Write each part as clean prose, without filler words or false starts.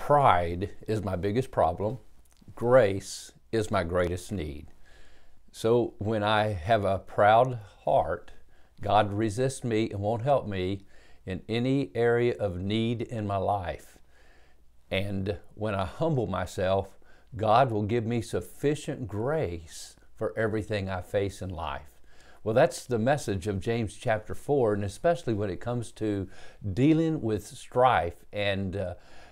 Pride is my biggest problem. Grace is my greatest need. So when I have a proud heart, God resists me and won't help me in any area of need in my life. And when I humble myself, God will give me sufficient grace for everything I face in life. Well, that's the message of James chapter 4, and especially when it comes to dealing with strife and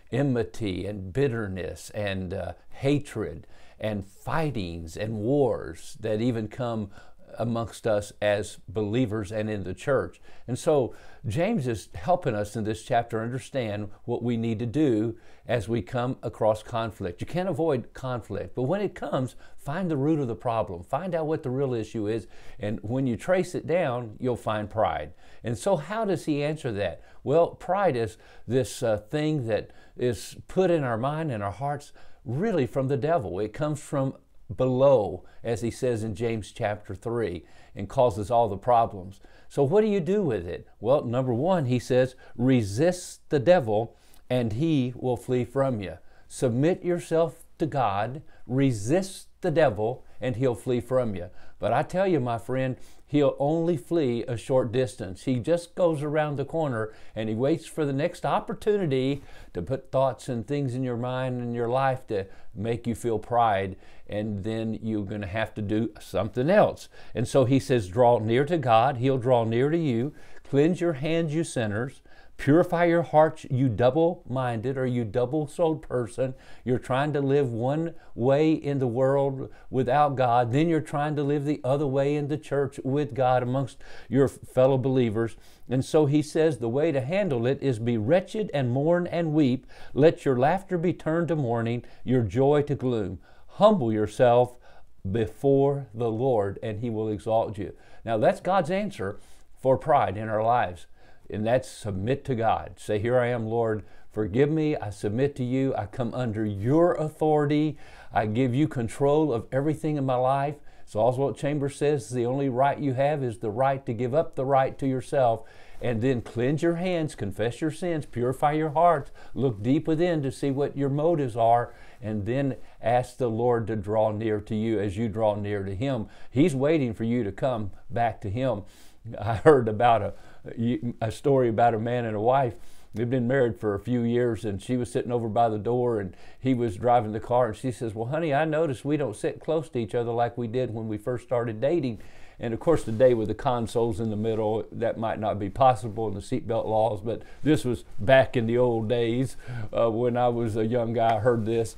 enmity and bitterness and hatred and fightings and wars that even come amongst us as believers and in the church. And so James is helping us in this chapter understand what we need to do as we come across conflict. You can't avoid conflict, but when it comes, find the root of the problem. Find out what the real issue is, and when you trace it down, you'll find pride. And so how does he answer that? Well, pride is this thing that is put in our mind and our hearts really from the devil. It comes from below, as he says in James chapter 3, and causes all the problems. So what do you do with it? Well, number one, he says, resist the devil and he will flee from you. Submit yourself to God, resist the devil, and he'll flee from you. But I tell you, my friend, he'll only flee a short distance. He just goes around the corner and he waits for the next opportunity to put thoughts and things in your mind and your life to make you feel pride, and then you're going to have to do something else. And so he says, draw near to God, he'll draw near to you. Cleanse your hands, you sinners. Purify your hearts, you double-minded or you double-souled person. You're trying to live one way in the world without God, then you're trying to live the other way in the church with God amongst your fellow believers. And so he says the way to handle it is be wretched and mourn and weep. Let your laughter be turned to mourning, your joy to gloom. Humble yourself before the Lord and he will exalt you. Now that's God's answer for pride in our lives. And that's submit to God. Say, here I am, Lord, forgive me. I submit to you. I come under your authority. I give you control of everything in my life. So Oswald Chambers says the only right you have is the right to give up the right to yourself. And then cleanse your hands, confess your sins, purify your hearts, look deep within to see what your motives are, and then ask the Lord to draw near to you as you draw near to him. He's waiting for you to come back to him. I heard about a story about a man and a wife. They've been married for a few years, and she was sitting over by the door and he was driving the car, and she says, well, honey, I noticed we don't sit close to each other like we did when we first started dating. And of course today with the consoles in the middle, that might not be possible in the seatbelt laws, but this was back in the old days when I was a young guy. I heard this,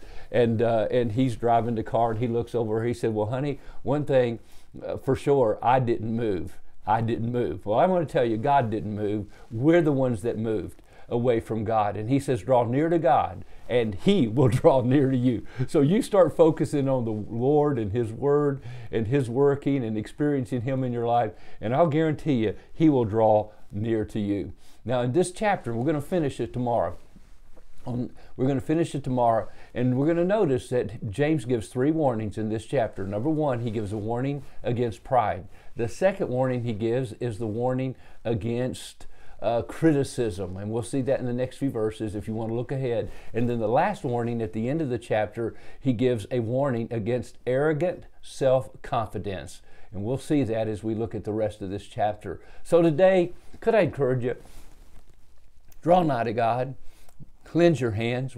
and he's driving the car and he looks over, he said, well, honey, one thing for sure, I didn't move. I didn't move. Well, I'm going to tell you, God didn't move. We're the ones that moved away from God. And he says, draw near to God, and he will draw near to you. So you start focusing on the Lord and his word and his working and experiencing him in your life, and I'll guarantee you, he will draw near to you. Now, in this chapter, we're going to finish it tomorrow. We're going to finish it tomorrow, and we're going to notice that James gives 3 warnings in this chapter. Number one, he gives a warning against pride. The second warning he gives is the warning against criticism, and we'll see that in the next few verses if you want to look ahead. And then the last warning at the end of the chapter, he gives a warning against arrogant self-confidence, and we'll see that as we look at the rest of this chapter. So today, could I encourage you, draw nigh to God, cleanse your hands,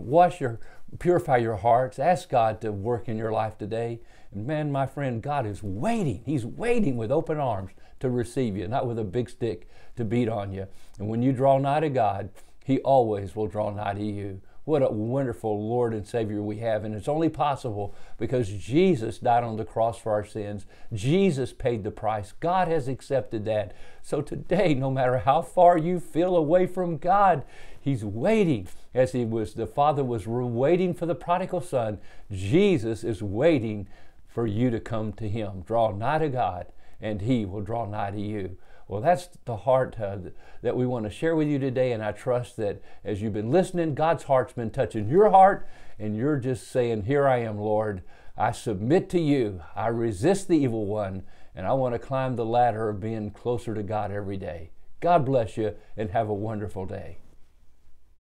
purify your hearts, ask God to work in your life today. And man, my friend, God is waiting. He's waiting with open arms to receive you, not with a big stick to beat on you. And when you draw nigh to God, he always will draw nigh to you. What a wonderful Lord and Savior we have. And it's only possible because Jesus died on the cross for our sins. Jesus paid the price. God has accepted that. So today, no matter how far you feel away from God, he's waiting. As the Father was waiting for the prodigal son, Jesus is waiting for you to come to him. Draw nigh to God, and he will draw nigh to you. Well, that's the heart that we want to share with you today, and I trust that as you've been listening, God's heart's been touching your heart, and you're just saying, here I am, Lord. I submit to you. I resist the evil one, and I want to climb the ladder of being closer to God every day. God bless you, and have a wonderful day.